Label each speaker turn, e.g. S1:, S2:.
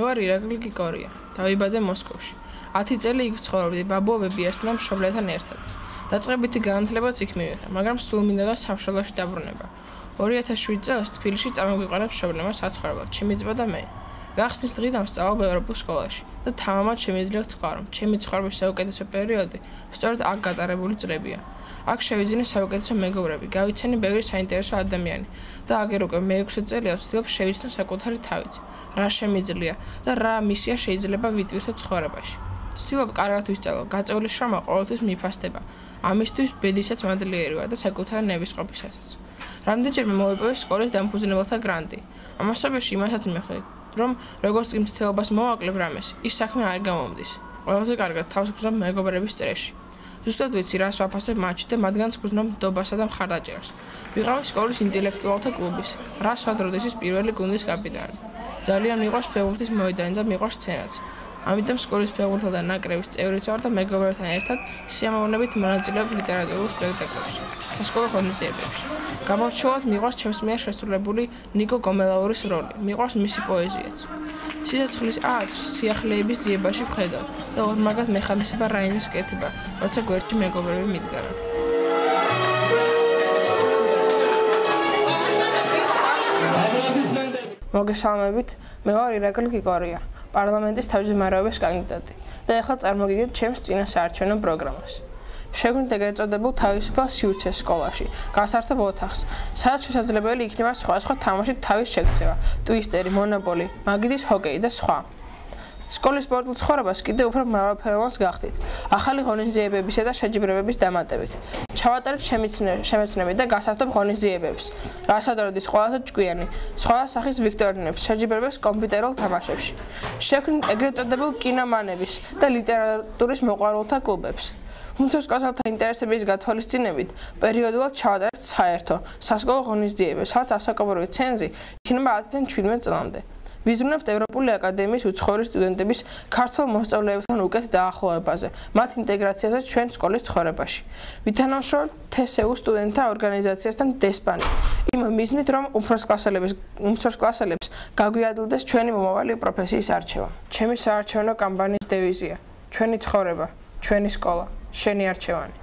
S1: ვარ ირაკლი გიგორია. დავიბადე მოსკოვში. 10 წელი იქ ვცხოვრობდი ბაბუა ბებიასთან და მშობლებთან ერთად. დაწყებითი განათლებაც იქ მივიღე, მაგრამ სულ მინდოდა სამშობლოში დაბრუნება. 2007 წელს თბილისში წამოგვიყარეთ მშობლებმა საცხოვრებლად, ჩემი ძმა და მე. გახსნის დღიდან ვსწავლობ ევროპულ სკოლაში და თამამად შემიძლია ვთქვა, რომ ჩემი ცხოვრების საუკეთესო პერიოდი სწორედ აქ გატარებული წლებია. აქ შევიძინე საუკეთესო მეგობრები, გავიცანი ბევრი საინტერესო ადამიანი და აგერ უკვე მე-6 წელია ვცდილობ შევიცნო საკუთარი თავიც, რა შემიძლია და რა მისია შეიძლება ვიტვირთო ცხოვრებაში. ვცდილობ კარგად ვისწავლო, გაწეული შრომა ყოველთვის მიფასდება. ამისთვის ბედისაც მადლიერი ვარ და საკუთარი ნებისყოფისასაც. რამდენჯერმე მოვიპოვე სკოლის დამფუძნებელთა გრანტი. ამასობაში იმასაც მივხვდი, რომ როგორც კი მცდელობას მოვაკლებ რამეს, ის საქმე არ გამომდის. ყველაზე კარგად თავს გგზნობ მეგობრების წრეში. ზუსტად ვიცი, რას ვაფასებ მათში და მათგანაც გგზნობ ნდობასა და მხარდაჭერას. ვიყავი სკოლის ინტელექტუალთა კლუბის, რას ვადროდისის პირველი გუნდის კაპიტანი. ძალიან მიყვარს ფეხბურთის მოედანი და მიყვარს სცენაც. ამიტომ სკოლის ფეხბურთელთა და ნაკრების წევრიც ვარ და მეგობრებთან ერთად სიამოვნებით მონაწილეობ ლიტერატურულ სპექტაკლებში, სასკოლო ღონისძიებებში. გამორჩეულად მიყვარს ჩემს მიერ შესრულებული ნიკო გომელაურის როლი, მიყვარს მისი პოეზიაც. სიცოცხლის აზრს სიახლეების ძიებაში ვხედავ და ორმაგად ნეხალისება რაიმის კეთება, როცა გვერდში მეგობრები მიდგარან. მოგესალმებით, მე ვარ ირაკლი გიგორია, პარლამენტის თავმჯდომარეობის კანდიდატი და ახლა წარმოგიდგენთ ჩემს წინასაარჩევნო პროგრამას. შეგვიძლია გეწოდებულ თავისუფალ სივრცეს სკოლაში, გასართობ ოთახს, სადაც შესაძლებელი იქნება სხვადასხვა თამაშით თავის შეგწევა, ტვისტერი, მონოპოლი, მაგიდის ჰოკეი და სხვა. სკოლის სპორტულ ცხოვრებას კიდევ უფრო მრავალფეროვანს გახდით, ახალი ღონისძიებებისა და შეჯიბრებების დამატებით. ჩავატარეთ შემეცნებით და გასართობ ღონისძიებებს, რასადროდის ყველაზე ჭკვიანი, სხვა სახის ვიქტორინებს, შეჯიბრებებს კომპიუტერულ თამაშებში. შევქმნით ეგრეთ წოდებულ კინომანების და ლიტერატურის მოყვარულთა კლუბებს. უმცროსკლასელთა ინტერესების გათვალისწინებით პერიოდულად ჩავატარეთ საერთო სასკოლო ღონისძიებებს, სადაც ასაკობრივი ცენზი იქნება 10-დან 17 წლამდე. ვიზრუნებთ ევროპული აკადემიის უცხოური სტუდენტების ქართველ მოსწავლეებთან უკეთ დაახლოებაზე, მათ ინტეგრაციაზე ჩვენ სკოლის ცხოვრებაში. ვითანამშრომლობთ TSU სტუდენტთა ორგანიზაციასთან დესპანი, იმ მიზნით, რომ უმცროსკლასელებს გაგვიადვილდეს ჩვენი მომავალი პროფესიის არჩევა. ჩემი საარჩევნო კამპანიის დევიზია: ჩვენი ცხოვრება, ჩვენი სკოლა, შენი არჩევანი.